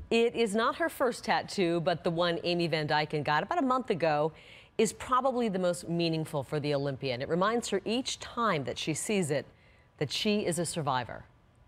It is not her first tattoo, but the one Amy Van Dyken got about a month ago is probably the most meaningful for the Olympian. It reminds her each time that she sees it that she is a survivor.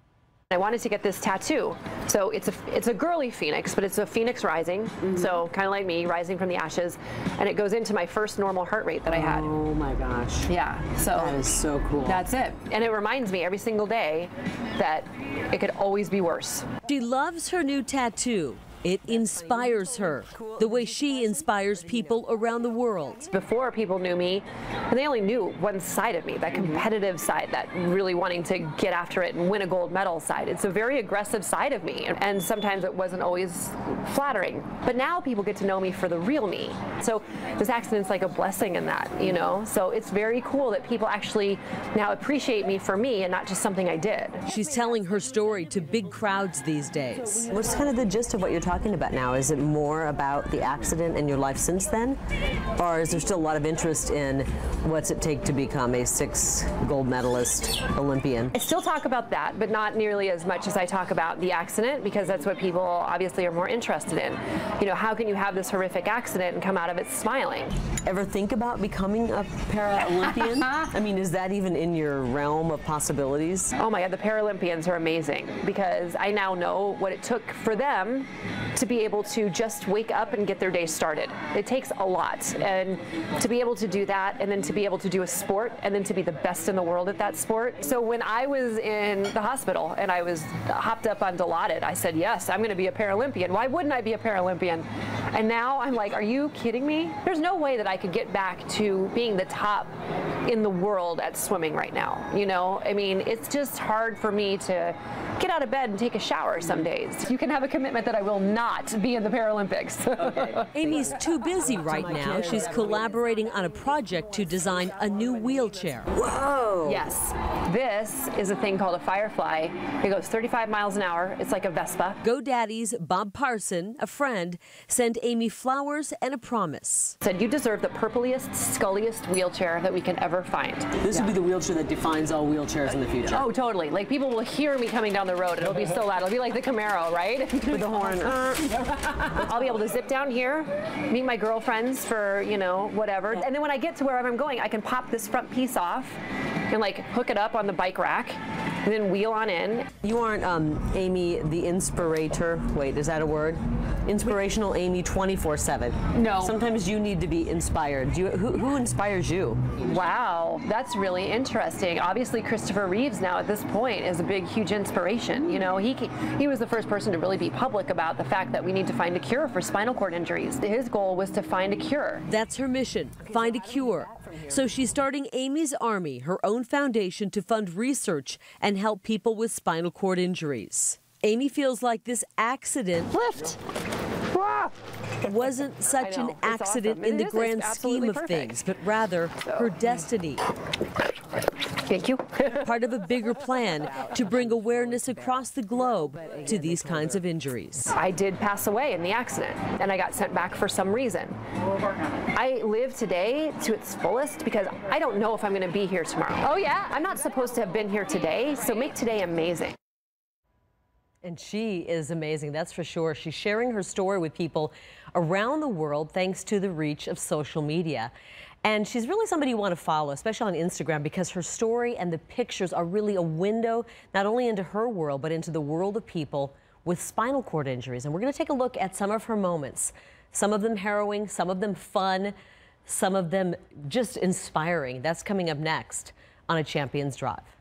I wanted to get this tattoo. So it's a girly phoenix, but it's a phoenix rising. So kind of like me, rising from the ashes. And it goes into my first normal heart rate that I had. Oh my gosh. Yeah. So that is so cool. That's it. And it reminds me every single day that it could always be worse. She loves her new tattoo. It inspires her, the way she inspires people around the world. Before, people knew me, and they only knew one side of me, that competitive side, that really wanting to get after it and win a gold medal side. It's a very aggressive side of me, and sometimes it wasn't always flattering. But now people get to know me for the real me. So this accident's like a blessing in that, you know? So it's very cool that people actually now appreciate me for me and not just something I did. She's telling her story to big crowds these days. What's kind of the gist of what you're talking about now? Is it more about the accident and your life since then? Or is there still a lot of interest in what's it take to become a 6 gold medalist Olympian? I still talk about that, but not nearly as much as I talk about the accident, because that's what people obviously are more interested in. You know, how can you have this horrific accident and come out of it smiling? Ever think about becoming a Paralympian? I mean, is that even in your realm of possibilities? Oh my God, the Paralympians are amazing, because I now know what it took for them to be able to just wake up and get their day started. It takes a lot, and to be able to do that, and then to be able to do a sport, and then to be the best in the world at that sport. So when I was in the hospital and I was hopped up on Dilaudid, I said, yes, I'm gonna be a Paralympian. Why wouldn't I be a Paralympian? And now I'm like, are you kidding me? There's no way that I could get back to being the top in the world at swimming right now. You know, I mean, it's just hard for me to get out of bed and take a shower some days. You can have a commitment that I will not be in the Paralympics. Okay. Amy's too busy right now. She's collaborating on a project to design a new wheelchair. Whoa! Yes. This is a thing called a Firefly. It goes 35 miles an hour. It's like a Vespa. GoDaddy's Bob Parson, a friend, sent Amy flowers and a promise. Said, you deserve the purpliest, sculliest wheelchair that we can ever find. This would be the wheelchair that defines all wheelchairs in the future. Oh, totally. Like, people will hear me coming down the road. It'll be so loud. It'll be like the Camaro, right? With the horn. I'll be able to zip down here, meet my girlfriends for, you know, whatever. And then when I get to wherever I'm going, I can pop this front piece off and like hook it up on the bike rack and then wheel on in. You aren't Amy the Inspirator. Wait, is that a word? Inspirational Amy 24/7. No. Sometimes you need to be inspired. Who inspires you? Wow, that's really interesting. Obviously, Christopher Reeves now at this point is a big, huge inspiration. You know, he was the first person to really be public about the fact that we need to find a cure for spinal cord injuries. His goal was to find a cure. That's her mission, find a cure. So she's starting Amy's Army, her own foundation to fund research and help people with spinal cord injuries. Amy feels like this accident wasn't such an accident awesome. in the grand scheme of things, but rather her destiny. Thank you. Part of a bigger plan to bring awareness across the globe to these kinds of injuries. I did pass away in the accident, and I got sent back for some reason. I live today to its fullest because I don't know if I'm going to be here tomorrow. Oh yeah, I'm not supposed to have been here today, so make today amazing. And she is amazing, that's for sure. She's sharing her story with people around the world thanks to the reach of social media. And she's really somebody you want to follow, especially on Instagram, because her story and the pictures are really a window not only into her world, but into the world of people with spinal cord injuries. And we're going to take a look at some of her moments, some of them harrowing, some of them fun, some of them just inspiring. That's coming up next on A Champion's Drive.